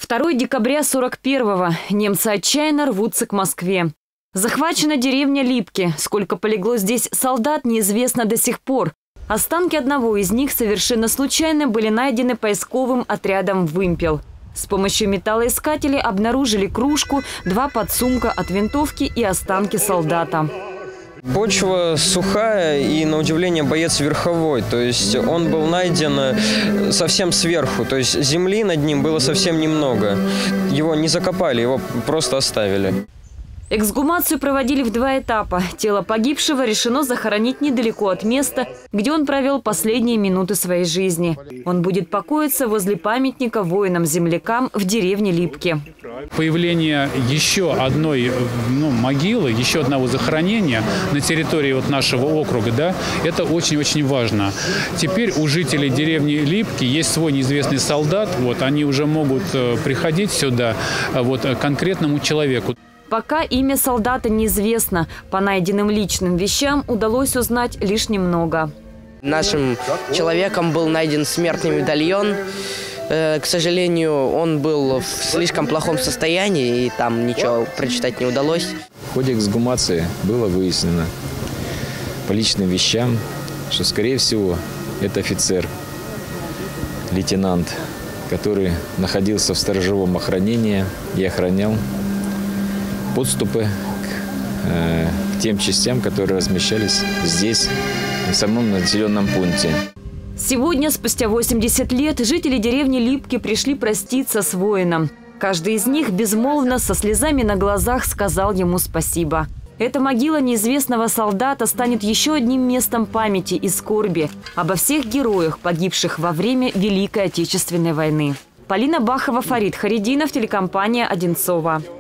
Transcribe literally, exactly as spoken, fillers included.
второго декабря сорок первого. Немцы отчаянно рвутся к Москве. Захвачена деревня Липки. Сколько полегло здесь солдат, неизвестно до сих пор. Останки одного из них совершенно случайно были найдены поисковым отрядом «Вымпел». С помощью металлоискателей обнаружили кружку, два подсумка от винтовки и останки солдата. Почва сухая и, на удивление, боец верховой. То есть он был найден совсем сверху. То есть земли над ним было совсем немного. Его не закопали, его просто оставили. Эксгумацию проводили в два этапа. Тело погибшего решено захоронить недалеко от места, где он провел последние минуты своей жизни. Он будет покоиться возле памятника воинам-землякам в деревне Липки. Появление еще одной ну, могилы, еще одного захоронения на территории вот нашего округа, да, это очень-очень важно. Теперь у жителей деревни Липки есть свой неизвестный солдат. Вот, они уже могут приходить сюда вот, к конкретному человеку. Пока имя солдата неизвестно. По найденным личным вещам удалось узнать лишь немного. Нашим человеком был найден смертный медальон. К сожалению, он был в слишком плохом состоянии, и там ничего прочитать не удалось. В ходе эксгумации было выяснено по личным вещам, что, скорее всего, это офицер, лейтенант, который находился в сторожевом охранении и охранял подступы к, э, к тем частям, которые размещались здесь, в самом населенном пункте. Сегодня, спустя восемьдесят лет, жители деревни Липки пришли проститься с воином. Каждый из них безмолвно, со слезами на глазах сказал ему спасибо. Эта могила неизвестного солдата станет еще одним местом памяти и скорби обо всех героях, погибших во время Великой Отечественной войны. Полина Бахова, Фарид Харидинов, телекомпания «Одинцова».